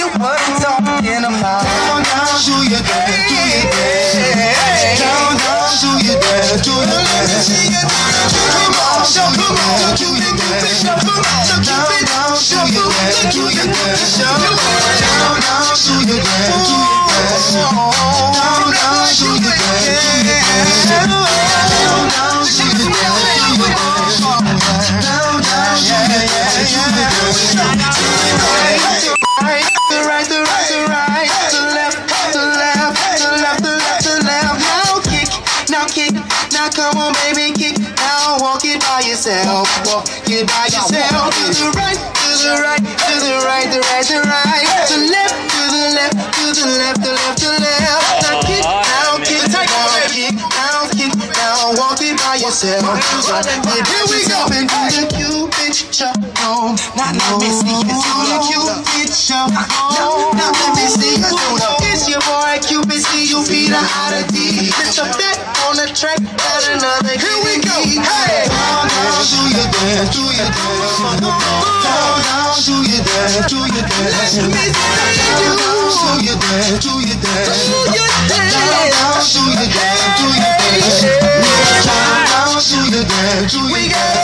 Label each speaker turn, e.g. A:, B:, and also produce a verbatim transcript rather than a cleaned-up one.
A: you what I'm talking about.
B: Down, down, do your dance, do your dance. Down, down, do your dance, do your dance. Come on, come on, do your dance. Down, down, do your dance, do your dance. Down, down, do your dance, do your dance. Down, down, do your dance, do your dance. Down, down, do your dance, do your dance. Down, down, do your dance, do your dance.
A: Right, to right, to right, to right, to left, to left, to left, to left, to left. Now kick, now kick, now come on, baby, kick. Now walk it by yourself, walk it by yourself. To the right, to the right, to the right, to right, to right, to left, to the left, to the left, to left, to left. Now kick, now kick, now kick, now kick, now walk it by yourself. Here we go. Into the Cupid shuffle. Now let me see you do the Cupid shuffle. Now let me see you do the. It's your boy Cupid, see you beat a out of D. It's a bet on the track, got another. Here we go. Hey.
B: Down, down, do your dance, do your dance. Down, down, do your dance, do your dance.
A: Let me see you
B: do your dance, do your dance.
A: do your
B: Down,
A: dance.
B: down, do your dance, do your dance. Down, down, do your dance, do your dance.